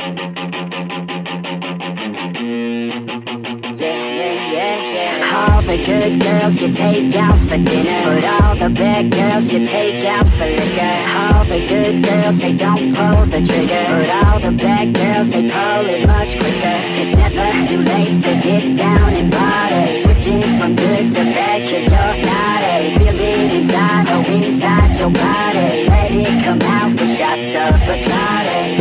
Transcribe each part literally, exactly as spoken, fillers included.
All the good girls you take out for dinner, but all the bad girls you take out for liquor. All the good girls, they don't pull the trigger, but all the bad girls, they pull it much quicker. It's never too late to get down and party, switching from good to bad, cause you're not a feel it inside, oh inside your body. Let it come out with shots of Bacardi.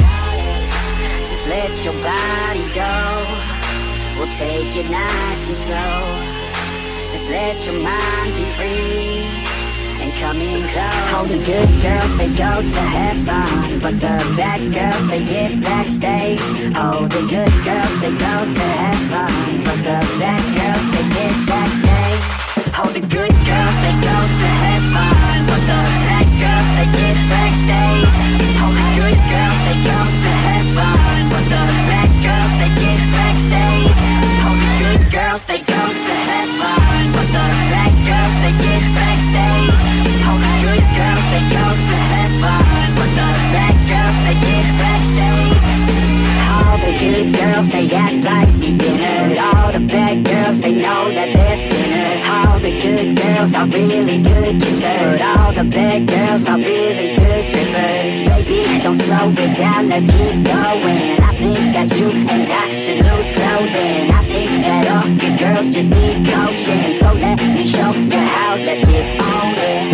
Just let your body go, we'll take it nice and slow. Just let your mind be free and come in close. All the good girls, they go to have fun, but the bad girls, they get backstage. Oh, the good girls, they go to have fun, but the bad girls, they get backstage. Oh, the good girls, they go to have fun, but the bad girls, they get backstage. Oh, the good girls, they go to have fun, but the bad girls, they get backstage. Oh, the good girls, they go to have fun, but the bad girls, they get backstage. All the good girls, they go to have fun, but the bad girls, they get backstage. All the good girls, they act like beginners. All the bad girls, they know that they're sinners. All the good girls are really good kissers, but all the bad girls are really good strippers. Baby, don't slow it down, let's keep going. I think that you and I should lose clothing. I think that all good girls just need coaching, so let me show you how, let's get on it.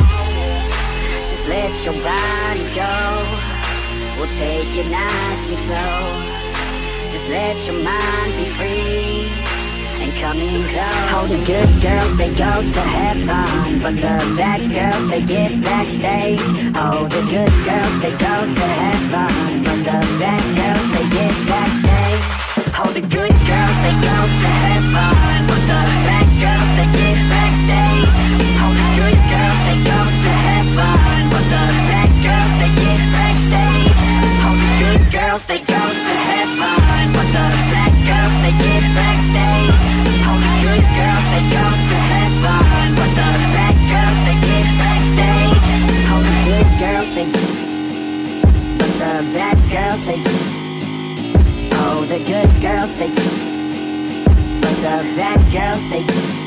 Just let your body go, we'll take it nice and slow. Just let your mind be free and come in close. All the good girls, they go to have fun, but the bad girls, they get backstage. Oh, the good girls, they go to have fun, but the bad girls, they get backstage. Oh, the good girls, they go to have fun, but the bad girls, they get backstage. Oh, the good girls, they go to have fun, but the bad girls, they get backstage. Oh, the good girls, they go to have fun, but the bad girls, they get backstage. Oh, the good girls, they go to have fun, but the bad girls, they get backstage. Oh, the good girls, they but the bad girls, they oh, the good girls, they but the bad girls, they